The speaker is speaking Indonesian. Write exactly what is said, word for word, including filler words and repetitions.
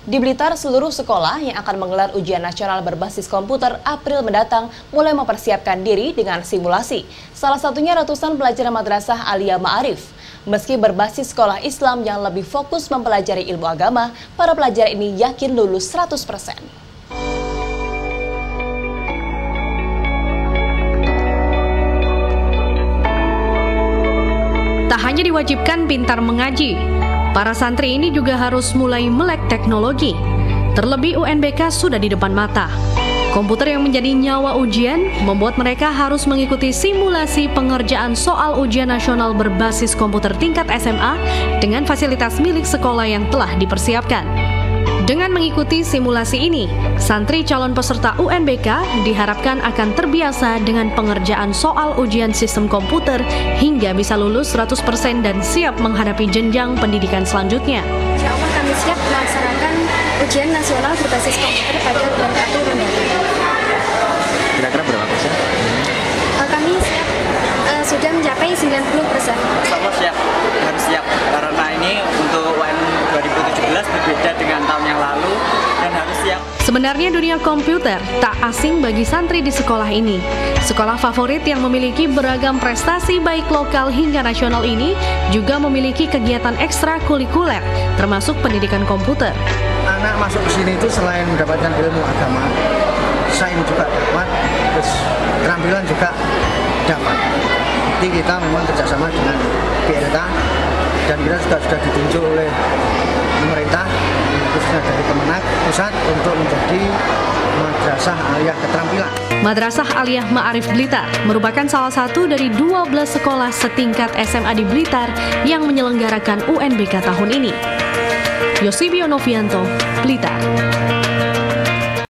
Di Blitar, seluruh sekolah yang akan menggelar ujian nasional berbasis komputer April mendatang mulai mempersiapkan diri dengan simulasi. Salah satunya ratusan pelajar Madrasah Aliyah Ma'arif. Meski berbasis sekolah Islam yang lebih fokus mempelajari ilmu agama, para pelajar ini yakin lulus seratus persen. Tak hanya diwajibkan pintar mengaji, para santri ini juga harus mulai melek teknologi. Terlebih U N B K sudah di depan mata. Komputer yang menjadi nyawa ujian membuat mereka harus mengikuti simulasi pengerjaan soal ujian nasional berbasis komputer tingkat S M A dengan fasilitas milik sekolah yang telah dipersiapkan. Dengan mengikuti simulasi ini, santri calon peserta U N B K diharapkan akan terbiasa dengan pengerjaan soal ujian sistem komputer hingga bisa lulus seratus persen dan siap menghadapi jenjang pendidikan selanjutnya. Insya Allah kami siap melaksanakan ujian nasional berbasis komputer pada bulan April mendatang. Kira-kira berapa persen? Uh, kami siap uh, sudah mencapai sembilan puluh persen. Sama siap, harus siap karena ini untuk U N dua ribu tujuh belas berbeda dengan tahun yang lalu dan harus siap. Sebenarnya dunia komputer tak asing bagi santri di sekolah ini. Sekolah favorit yang memiliki beragam prestasi baik lokal hingga nasional ini juga memiliki kegiatan ekstrakurikuler, termasuk pendidikan komputer. Anak masuk ke sini itu selain mendapatkan ilmu agama, sains juga dapat, terus keterampilan juga dapat. Jadi kita memang kerjasama dengan P L K dan kita juga sudah ditunjuk oleh pemerintah, khususnya dari Kemenak Pusat untuk menjadi Madrasah Aliyah Keterampilan. Madrasah Aliyah Ma'arif Blitar merupakan salah satu dari dua belas sekolah setingkat S M A di Blitar yang menyelenggarakan U N B K tahun ini. Yosibio Novianto, Blitar.